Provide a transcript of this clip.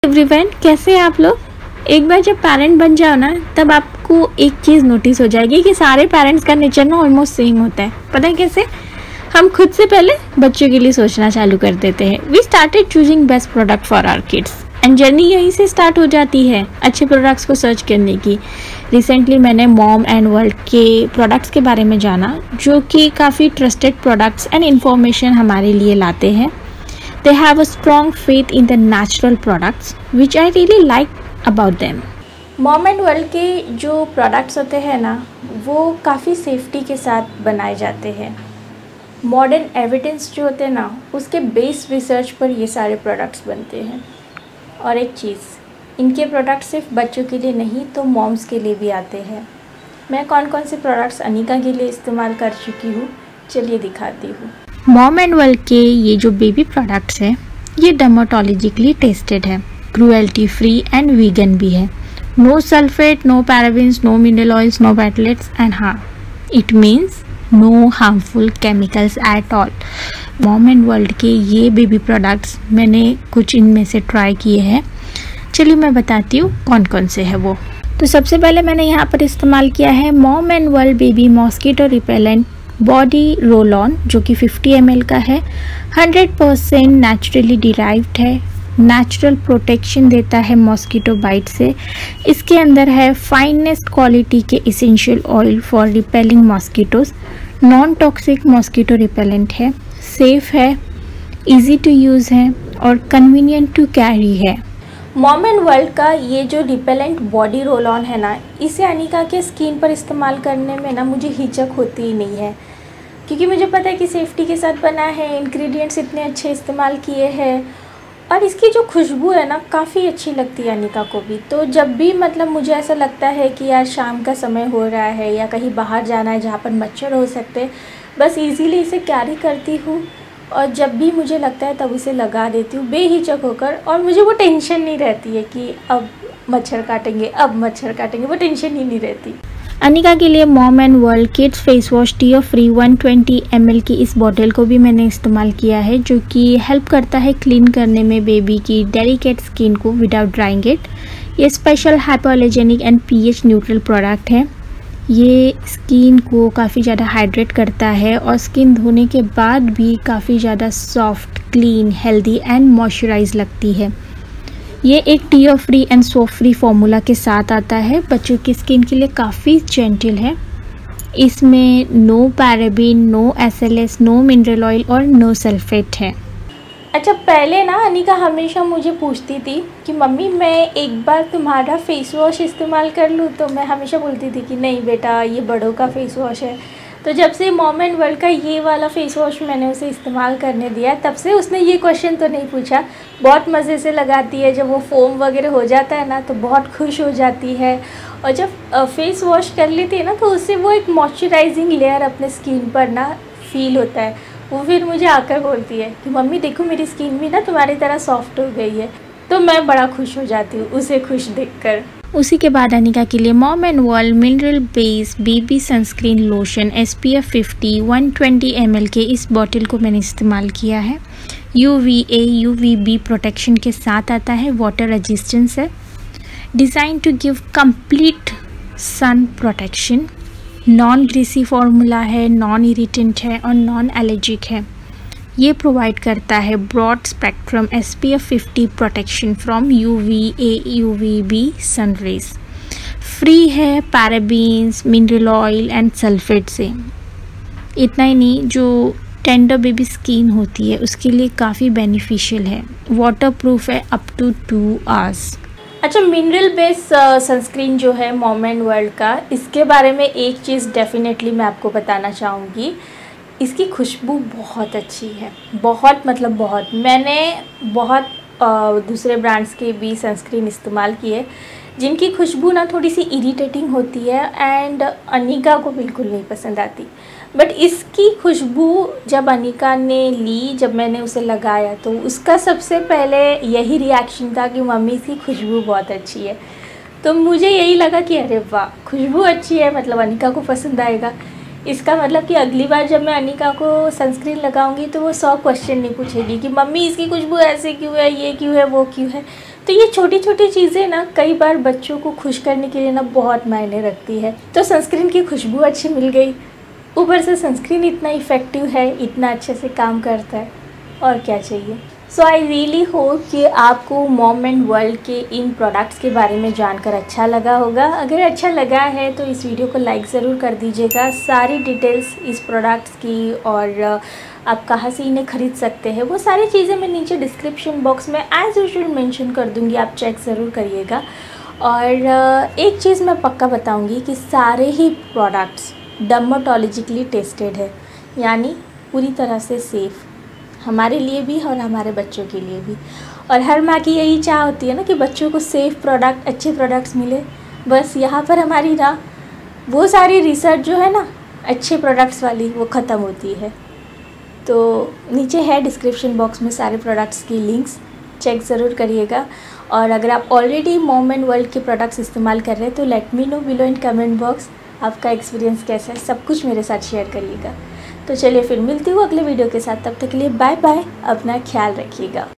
Everyone, कैसे हैं आप लोग। एक बार जब पेरेंट बन जाओ ना, तब आपको एक चीज़ नोटिस हो जाएगी कि सारे पेरेंट्स का नेचर ना ऑलमोस्ट सेम होता है। पता है कैसे? हम खुद से पहले बच्चों के लिए सोचना चालू कर देते हैं। We started choosing best product for our kids and journey यहीं से स्टार्ट हो जाती है अच्छे प्रोडक्ट्स को सर्च करने की। रिसेंटली मैंने मॉम एंड वर्ल्ड के प्रोडक्ट्स के बारे में जाना, जो कि काफ़ी ट्रस्टेड प्रोडक्ट्स एंड इन्फॉर्मेशन हमारे लिए लाते हैं। They have a strong faith in the natural products, which I really like about them. Mom and world के जो प्रोडक्ट्स होते हैं ना, वो काफ़ी सेफ्टी के साथ बनाए जाते हैं। मॉडर्न एविडेंस जो होते हैं ना, उसके बेस रिसर्च पर ये सारे प्रोडक्ट्स बनते हैं। और एक चीज़, इनके प्रोडक्ट्स सिर्फ बच्चों के लिए नहीं तो मॉम्स के लिए भी आते हैं। मैं कौन कौन से प्रोडक्ट्स अनिका के लिए इस्तेमाल कर चुकी हूँ, चलिए दिखाती हूँ। मॉम एंड वर्ल्ड के ये जो बेबी प्रोडक्ट्स हैं, ये डर्मेटोलॉजिकली टेस्टेड है, क्रूएल्टी फ्री एंड वीगन भी है। No sulphate, no parabens, no mineral oils, no phthalates and हाँ, it means no harmful chemicals at all. Mom and world के ये बेबी प्रोडक्ट्स मैंने कुछ इनमें से ट्राई किए हैं। चलिए मैं बताती हूँ कौन कौन से है वो। तो सबसे पहले मैंने यहाँ पर इस्तेमाल किया है mom and world baby mosquito repellent body roll on, जो कि 50 ml का है। 100% नेचुरली डिराइव्ड है, नेचुरल प्रोटेक्शन देता है मॉस्किटो बाइट से। इसके अंदर है फाइनेस्ट क्वालिटी के essential oil for repelling mosquitoes. Non toxic mosquito repellent है, सेफ है, इजी टू यूज़ है और कन्वीनियंट टू कैरी है। मॉम एंड वर्ल्ड का ये जो रिपेलेंट बॉडी रोल ऑन है ना, इसे अनिका के स्किन पर इस्तेमाल करने में ना मुझे हिचक होती ही नहीं है, क्योंकि मुझे पता है कि सेफ्टी के साथ बना है, इंग्रेडिएंट्स इतने अच्छे इस्तेमाल किए हैं और इसकी जो खुशबू है ना काफ़ी अच्छी लगती है अनिका को भी। तो जब भी मतलब मुझे ऐसा लगता है कि यार शाम का समय हो रहा है या कहीं बाहर जाना है जहाँ पर मच्छर हो सकते हैं, बस इजीली इसे कैरी करती हूँ और जब भी मुझे लगता है तब उसे लगा देती हूँ बेहिचक होकर। और मुझे वो टेंशन नहीं रहती है कि अब मच्छर काटेंगे, अब मच्छर काटेंगे, वो टेंशन ही नहीं रहती। अनिका के लिए mom and world kids face wash tear free 120 ml की इस बॉटल को भी मैंने इस्तेमाल किया है, जो कि हेल्प करता है क्लीन करने में बेबी की डेलिकेट स्किन को विदाउट ड्राइंग इट। ये special hypoallergenic and pH neutral product है। ये स्किन को काफ़ी ज़्यादा हाइड्रेट करता है और स्किन धोने के बाद भी काफ़ी ज़्यादा soft, clean, healthy and moisturise लगती है। ये एक tear free and soap free formula के साथ आता है, बच्चों की स्किन के लिए काफ़ी जेंटल है। इसमें no paraben, no SLS, no mineral oil और नो सल्फेट है। अच्छा, पहले ना अनिका हमेशा मुझे पूछती थी कि मम्मी मैं एक बार तुम्हारा फेस वॉश इस्तेमाल कर लूँ, तो मैं हमेशा बोलती थी कि नहीं बेटा, ये बड़ों का फेस वॉश है। तो जब से मॉम एंड वर्ल्ड का ये वाला फेस वॉश मैंने उसे इस्तेमाल करने दिया, तब से उसने ये क्वेश्चन तो नहीं पूछा। बहुत मज़े से लगाती है, जब वो फोम वगैरह हो जाता है ना तो बहुत खुश हो जाती है। और जब फेस वॉश कर लेती है ना तो उससे वो एक मॉइस्चराइजिंग लेयर अपने स्किन पर ना फील होता है। वो फिर मुझे आकर बोलती है कि मम्मी देखो मेरी स्किन भी ना तुम्हारी तरह सॉफ्ट हो गई है। तो मैं बड़ा खुश हो जाती हूँ उसे खुश देखकर। उसी के बाद अनिका के लिए mom and world mineral base baby sunscreen lotion SPF 50 120 ml के इस बॉटल को मैंने इस्तेमाल किया है। UVA UVB प्रोटेक्शन के साथ आता है, वाटर रेजिस्टेंस है, design to give complete sun protection, non greasy formula है, नॉन इरिटेंट है और नॉन एलर्जिक है। ये प्रोवाइड करता है broad spectrum SPF 50 protection from UVA UVB sun rays, free है parabens, mineral oil and sulphate से। इतना ही नहीं, जो टेंडर बेबी स्किन होती है उसके लिए काफ़ी बेनिफिशियल है, वाटर प्रूफ है अप टू 2 hours। अच्छा, मिनरल बेस सनस्क्रीन जो है मॉम एंड वर्ल्ड का, इसके बारे में एक चीज़ डेफिनेटली मैं आपको बताना चाहूँगी। इसकी खुशबू बहुत अच्छी है, बहुत मतलब बहुत। मैंने बहुत दूसरे ब्रांड्स के भी सनस्क्रीन इस्तेमाल किए जिनकी खुशबू ना थोड़ी सी इरिटेटिंग होती है एंड अनिका को बिल्कुल नहीं पसंद आती। बट इसकी खुशबू जब अनिका ने ली, जब मैंने उसे लगाया, तो उसका सबसे पहले यही रिएक्शन था कि मम्मी इसकी खुशबू बहुत अच्छी है। तो मुझे यही लगा कि अरे वाह, खुशबू अच्छी है मतलब अनिका को पसंद आएगा। इसका मतलब कि अगली बार जब मैं अनिका को सनस्क्रीन लगाऊंगी तो वो 100 क्वेश्चन नहीं पूछेगी कि मम्मी इसकी खुशबू ऐसे क्यों है, ये क्यों है, वो क्यों है। तो ये छोटी छोटी चीज़ें ना कई बार बच्चों को खुश करने के लिए ना बहुत मायने रखती है। तो सनस्क्रीन की खुशबू अच्छी मिल गई, ऊपर से सनस्क्रीन इतना इफ़ेक्टिव है, इतना अच्छे से काम करता है, और क्या चाहिए। सो आई रियली होप कि आपको मॉम एंड वर्ल्ड के इन प्रोडक्ट्स के बारे में जानकर अच्छा लगा होगा। अगर अच्छा लगा है तो इस वीडियो को लाइक ज़रूर कर दीजिएगा। सारी डिटेल्स इस प्रोडक्ट्स की और आप कहाँ से इन्हें ख़रीद सकते हैं वो सारी चीज़ें मैं नीचे डिस्क्रिप्शन बॉक्स में एज़ यूजुअल मेंशन कर दूँगी, आप चेक ज़रूर करिएगा। और एक चीज़ मैं पक्का बताऊँगी कि सारे ही प्रोडक्ट्स डर्मेटोलॉजिकली टेस्टेड है, यानी पूरी तरह से सेफ़ हमारे लिए भी और हमारे बच्चों के लिए भी। और हर माँ की यही चाह होती है ना कि बच्चों को सेफ़ प्रोडक्ट, अच्छे प्रोडक्ट्स मिले। बस यहाँ पर हमारी ना वो सारी रिसर्च जो है ना अच्छे प्रोडक्ट्स वाली वो ख़त्म होती है। तो नीचे है डिस्क्रिप्शन बॉक्स में सारे प्रोडक्ट्स की लिंक्स, चेक ज़रूर करिएगा। और अगर आप ऑलरेडी मॉम एंड वर्ल्ड के प्रोडक्ट्स इस्तेमाल कर रहे हैं तो let me know below in comment box आपका एक्सपीरियंस कैसा है, सब कुछ मेरे साथ शेयर करिएगा। तो चलिए फिर मिलती हूँ अगले वीडियो के साथ, तब तक के लिए बाय बाय, अपना ख्याल रखिएगा।